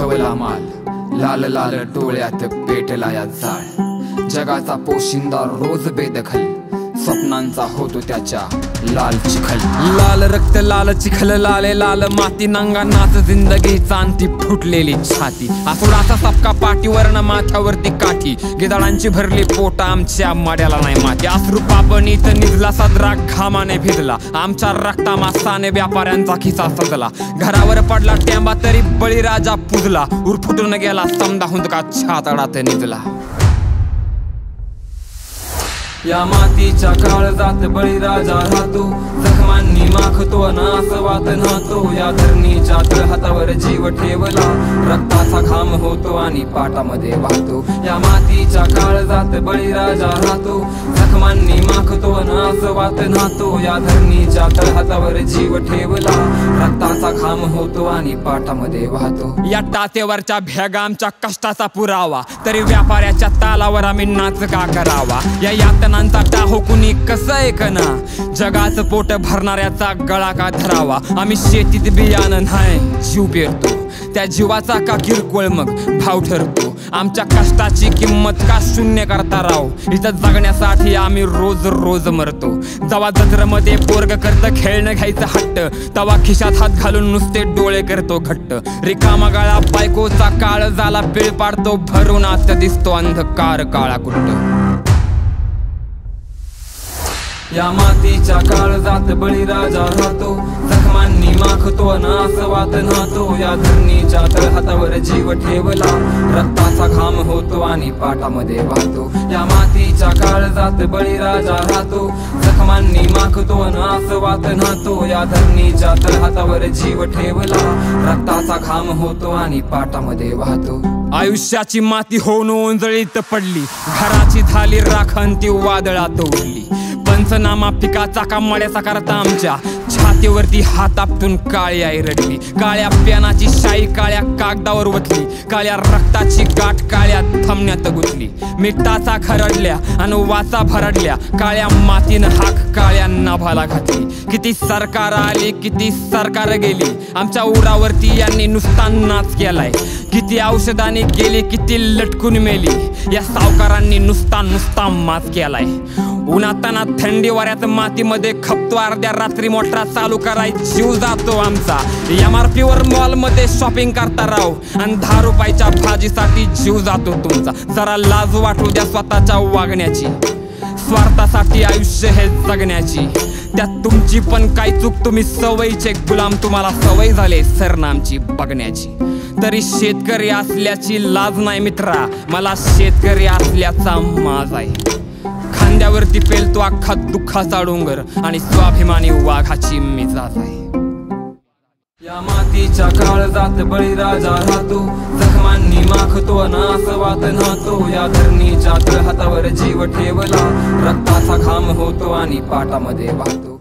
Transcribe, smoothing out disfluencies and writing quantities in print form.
दाखवला माल, लाल लाल डोळ्यात पेटला या जाळ। जगाचा पोशिंदा रोज बेदखल, स्वप्नांचा होतो त्याच्या लाल चिखल। लाल रक्त लाल चिखल, लाले लाल माती, नांगा नाच जिंदगी चांती फुटलेली छाती। आसुडाचा सपका पाठीवरनं माथ्यावरती काठी, गिधाडांची भरली पोट आमच्या माड्याला नाही माती। अश्रू पापणीत निजला सदरा घामाने भिजला, आमच्या रक्ता मासाने व्यापाऱ्यांचा खिसा सजला। घरावर पडला टेंबा तरी बळीराजा पुजला, उरफुटून गेला समदा हुंदका छातडात निजला। या मातीच्या काळजात बळीराजा राहतो, जखमांनी माखतो अन आसवात न्हातो। या धरणीच्या तळहातावर जीव ठेवला, रक्ताचा घाम होतो आणि पाटामध्ये वाहतो। या मातीच्या काळजात बळीराजा राहतो, जखमांनी माखतो अन आसवात न्हातो। या धरणीच्या तळहातावर जीव ठेवला, रक्ताचा घाम होतो आणि पाटामध्ये वाहतो। या टातेवरच्या भेगा आमच्या कष्टाचा पुरावा, तरी व्यापाऱ्याच्या तालावर आम्ही नाच का करावा। या यातनांचा टाहो कुणी कसं ऐकना, जगाचं पोट भरणाऱ्याचा गळा का धरावा। आम्ही शेतीत बियाणं नाही जीव पेरतो, त्या जीवाचा का किरकोळ मग भाव ठरतो। आमच्या कष्टाची किंमत का शून्य करता राव, इथं जगण्यासाठी आम्ही रोज रोज मरतो। जवा जत्रेमध्ये पोरग करतं खेळणं घ्यायचं हट्ट, तवा खिशात हात घालून नुसते डोळे करतो घट्ट। रिकामा गळा बायकोचा काळ झाला पिळ पाडतो, भरून आत दिसतो अंधकार काळा कुट्ट। या मातीच्या काळजात बळीराजा राहतो, जखमांनी माखतो अन आसवात न्हातो। या धरणीच्या तळहातावर जीव ठेवला, रक्ताचा घाम होतो आणि पाटामध्ये वाहतो। या मातीच्या काळजात बळीराजा राहतो, जखमांनी माखतो अन आसवात न्हातो। या धरणीच्या तळहातावर जीव ठेवला, रक्ताचा घाम होतो आणि पाटामध्ये वाहतो। आयुष्याची माती होऊन ओंजळीत पडली, घराची झाली राखण ती वादळात उडली। पंचनामा पिकाचा का मड्याचा करता आमच्या छातीवरती हात आपटून काळी आई रडली। काळ्या प्यानाची शाई काळ्या कागदावर वतली, काळ्या रक्ताची गाठ काळ्या थमण्यात गुंतली। मिठाचा खरडल्या आणि वाचा भरडल्या, काळ्या मातीनं हाक काळ्या नाभाला घातली। किती सरकार आली किती सरकार गेली, आमच्या उरावरती यांनी नुसता नाच केलाय। किती औषधाने गेली किती लटकून मेली, या सावकारांनी नुसता नुसता माच केलाय। उन्हाताना थंडी वाऱ्यात मातीमध्ये खपतो, अर्ध्या रात्री मोटरा चालू कराय जीव जातो आमचा। MRP वर मॉल मध्ये शॉपिंग करता राव, आणि 10 रुपयाच्या भाजीसाठी जीव जातो तुमचा। जरा लाज वाटू द्या स्वतःच्या वागण्याची, स्वार्थासाठी आयुष्य हे जगण्याची। त्यात तुमची पण काय चूक, तुम्ही सवयीचे गुलाम, तुम्हाला सवय झाले सरनामची बघण्याची। तरी शेतकरी असल्याची लाज नाही मित्रा, मला शेतकरी असल्याचा माज आहे। खांद्यावरती पेलतो अख्खा दुःखाचा डोंगर, आणि स्वाभिमानी वाघाची मिजाज आहे। या मातीच्या काळजात बळीराजा राहतो, जखमांनी माखतो अन आसवात न्हातो। या धरणीच्या तळहातावर जीव ठेवला, रक्ताचा घाम होतो आणि पाटामध्ये वाहतो।